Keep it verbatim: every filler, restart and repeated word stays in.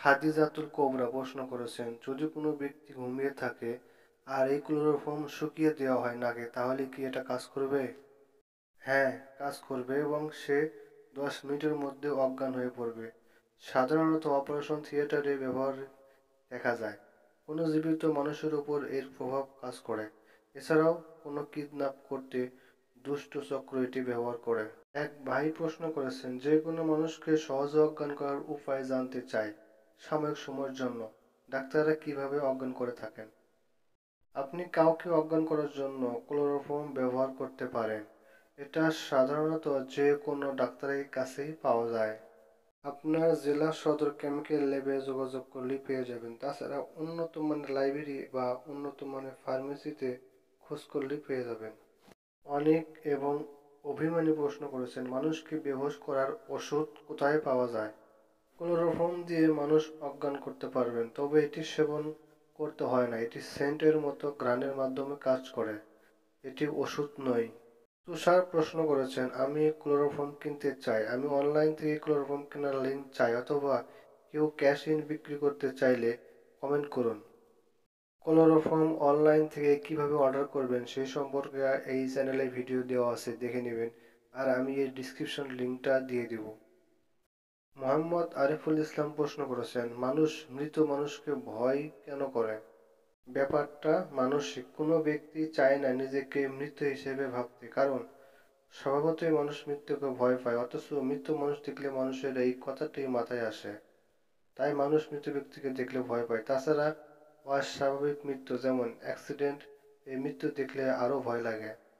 খাদিজাতুল cobra প্রশ্ন করেছেন, যদি কোনো ব্যক্তি ঘুমিয়ে থাকে আর এই ক্লোরোফর্ম শুকিয়ে দেওয়া হয় নাকে, তাহলে কি এটা কাজ করবে? হ্যাঁ, কাজ করবে এবং সে দশ মিনিটের মধ্যে অজ্ঞান হয়ে পড়বে। সাধারণত অপারেশন থিয়েটারে ব্যবহার দেখা যায়। কোনো জীবিত মানুষের উপর এর প্রভাব কাজ করে। এছাড়াও কোনো কিডন্যাপ করতে দুষ্ট চক্র এটি ব্যবহার করে। এক ভাই প্রশ্ন করেছেন, যে কোনো মানুষকে সহজে অজ্ঞান করার উপায় জানতে চায় সাময়িক সময়ের জন্য ডাক্তাররা কিভাবে অজ্ঞান করে থাকেন। আপনি কাউকে অজ্ঞান করার জন্য ক্লোরোফর্ম ব্যবহার করতে পারেন। এটা সাধারণত যে কোনো ডাক্তারের কাছেই পাওয়া যায়। আপনার জেলা সদর কেমিক্যাল ল্যাবে যোগাযোগ করলেই পেয়ে যাবেন। তাছাড়া উন্নত মানের লাইব্রেরি বা উন্নত মানের ফার্মেসিতে খোঁজ করলেই পেয়ে যাবেন। অনেক এবং অভিমানী প্রশ্ন করেছেন, মানুষকে বেহুশ করার ওষুধ কোথায় পাওয়া যায়? ক্লোরোফর্ম দিয়ে মানুষ অজ্ঞান করতে পারবেন, তবে এটি সেবন করতে হয় না। এটি সেন্টের মতো ঘ্রাণের মাধ্যমে কাজ করে। এটি ওষুধ নয়। তুষার প্রশ্ন করেছেন, আমি ক্লোরোফর্ম কিনতে চাই, আমি অনলাইন থেকে ক্লোরোফর্ম কেনার লিঙ্ক চাই, অথবা কেউ ক্যাশ ইন বিক্রি করতে চাইলে কমেন্ট করুন। ক্লোরোফর্ম অনলাইন থেকে কিভাবে অর্ডার করবেন সেই সম্পর্কে এই চ্যানেলে ভিডিও দেওয়া আছে, দেখে নেবেন। আর আমি এই ডিসক্রিপশন লিঙ্কটা দিয়ে দিব। মোহাম্মদ আরিফুল ইসলাম প্রশ্ন করেছেন, মানুষ মৃত মানুষকে ভয় কেন করে? ব্যাপারটা মানসিক। কোনো ব্যক্তি চায় না নিজেকে মৃত হিসেবে ভাবতে, কারণ স্বভাবতই মানুষ মৃত্যুকে ভয় পায়। অথচ মৃত মানুষ দেখলে মানুষের এই কথাটাই মাথায় আসে। তাই মানুষ মৃত ব্যক্তিকে দেখলে ভয় পায়। তাছাড়া অস্বাভাবিক মৃত্যু যেমন অ্যাক্সিডেন্ট, এই মৃত্যু দেখলে আরো ভয় লাগে।